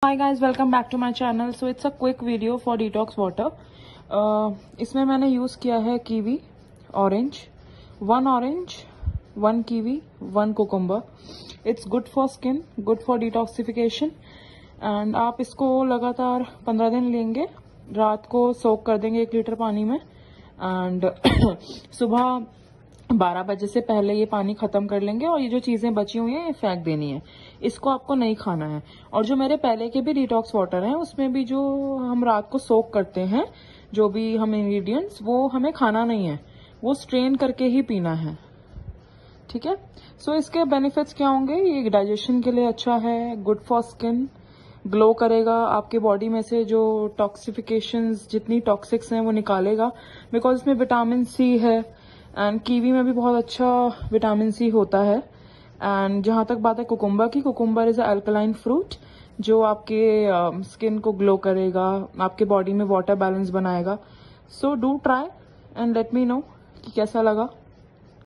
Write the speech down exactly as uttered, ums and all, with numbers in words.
Hi guys, welcome back to my channel. So it's a quick video for detox water. इसमें मैंने use किया है kiwi, orange, one orange, one kiwi, one cucumber. It's good for skin, good for detoxification. And आप इसको लगातार पंद्रह दिन लेंगे, रात को सोक कर देंगे एक लीटर पानी में, एंड सुबह बारह बजे से पहले ये पानी खत्म कर लेंगे और ये जो चीजें बची हुई हैं ये फेंक देनी है। इसको आपको नहीं खाना है। और जो मेरे पहले के भी डिटॉक्स वाटर हैं उसमें भी जो हम रात को सोक करते हैं, जो भी हम इंग्रेडिएंट्स, वो हमें खाना नहीं है, वो स्ट्रेन करके ही पीना है। ठीक है। सो so, इसके बेनिफिट्स क्या होंगे? ये डाइजेशन के लिए अच्छा है, गुड फॉर स्किन, ग्लो करेगा, आपके बॉडी में से जो टॉक्सिफिकेशंस, जितनी टॉक्सिक्स हैं वो निकालेगा, बिकॉज इसमें विटामिन सी है। एंड कीवी में भी बहुत अच्छा विटामिन सी होता है। एंड जहां तक बात है कुकुम्बर की, cucumber is a alkaline fruit जो आपके स्किन uh, को ग्लो करेगा, आपके बॉडी में वाटर बैलेंस बनाएगा। So do try and let me know कि कैसा लगा।